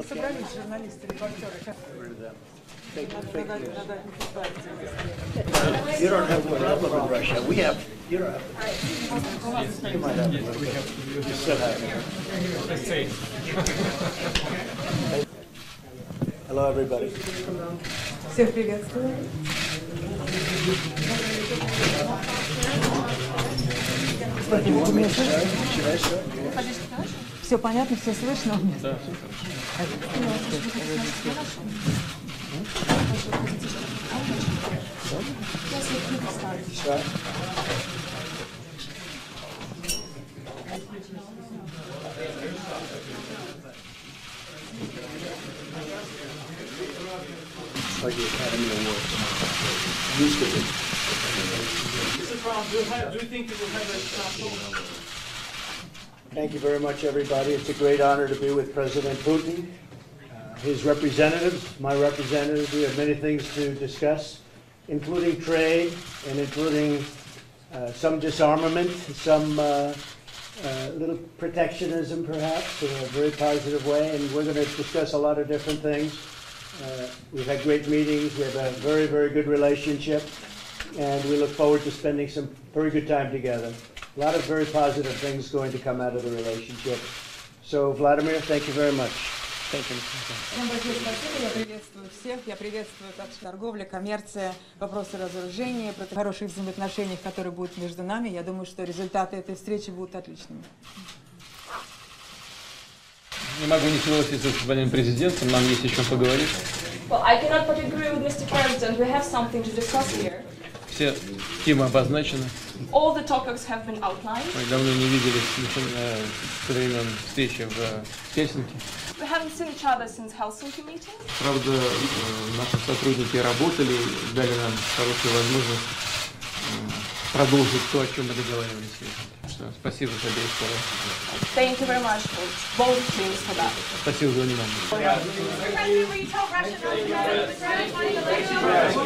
собрались журналисты, репортеры. You don't have a problem with Russia. We have. You don't have. You might have. You still have. Hello, everybody. Всех приветствую. Все понятно, все слышно? Да. Like the Academy Awards. Used to be. Mr. Trump, do you think you will have a Thank you very much, everybody. It's a great honor to be with President Putin, his representatives, my representatives. We have many things to discuss, including trade and including some disarmament, some little protectionism, perhaps, in a very positive way. And we're going to discuss a lot of different things. We've had great meetings. We have a very, very good relationship. And we look forward to spending some very good time together. A lot of very positive things going to come out of the relationship. So, Vladimir, thank you very much. Thank you. Всем большое спасибо. Я приветствую всех. Я приветствую также торговля, коммерция, вопросы разоружения, хороших взаимоотношений, которые будут между нами. Я думаю, что результаты этой встречи будут отличными. Не могу не согласиться с господином президентом. Нам есть о чем поговорить. Well, I cannot but agree with Mr. President. We have something to discuss here. Все темы обозначены. All the topics have been outlined. Мы давно не виделись со времен встречи в Хельсинки. We haven't seen each other since Helsinki meeting. Правда, наши сотрудники работали, дали нам хорошую возможность продолжить то, о чем мы договаривались. Спасибо за обеих сторон. Thank you very much for both teams for that. Спасибо за внимание.